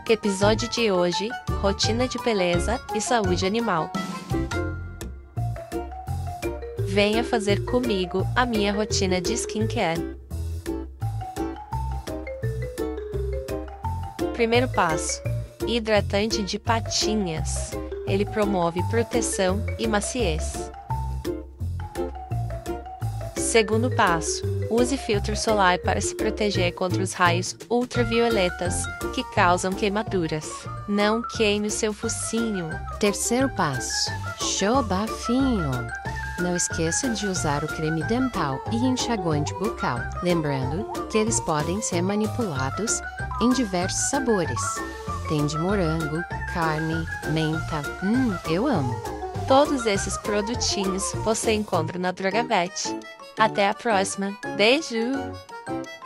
Episódio de hoje: rotina de beleza e saúde animal. Venha fazer comigo a minha rotina de skincare. Primeiro passo: hidratante de patinhas. Ele promove proteção e maciez. Segundo passo: use filtro solar para se proteger contra os raios ultravioletas que causam queimaduras. Não queime o seu focinho. Terceiro passo: show bafinho. Não esqueça de usar o creme dental e enxaguante bucal, lembrando que eles podem ser manipulados em diversos sabores. Tem de morango, carne, menta. Eu amo! Todos esses produtinhos você encontra na Drogavet. Até a próxima. Beijo!